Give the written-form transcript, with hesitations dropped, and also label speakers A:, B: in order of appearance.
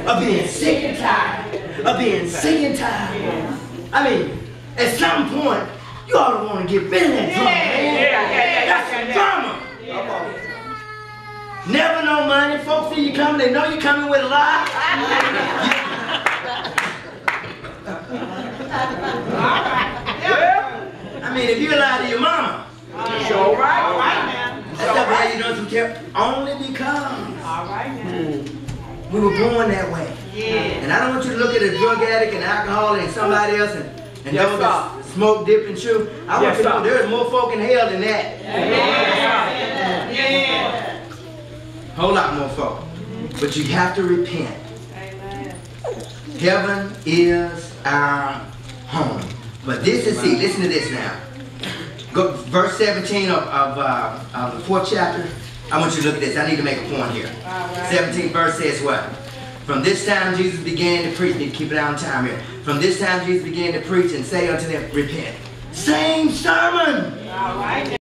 A: of being sick and tired. Of being sick and tired. I mean, at some point, you ought to want to get rid of that drama, man. That's drama. Never no money. Folks see you coming, they know you're coming with a lie. I mean, if you lie to your mama,
B: sure, right now.
A: That's not why you know some care. Only because we were born that way.
B: Yeah.
A: And I don't want you to look at a drug addict and alcoholic and somebody else and those that smoke, dip, and chew. I want you to know there's more folk in hell than that.
B: Yeah.
A: Whole lot more folk. But you have to repent.
B: Amen.
A: Heaven is our home. But this is, see, listen to this now. Go, verse 17 of the 4th chapter. I want you to look at this. I need to make a point here. 17th verse says what? From this time Jesus began to preach. Need to keep it on time here. From this time Jesus began to preach and say unto them, repent. Same sermon.
B: All right.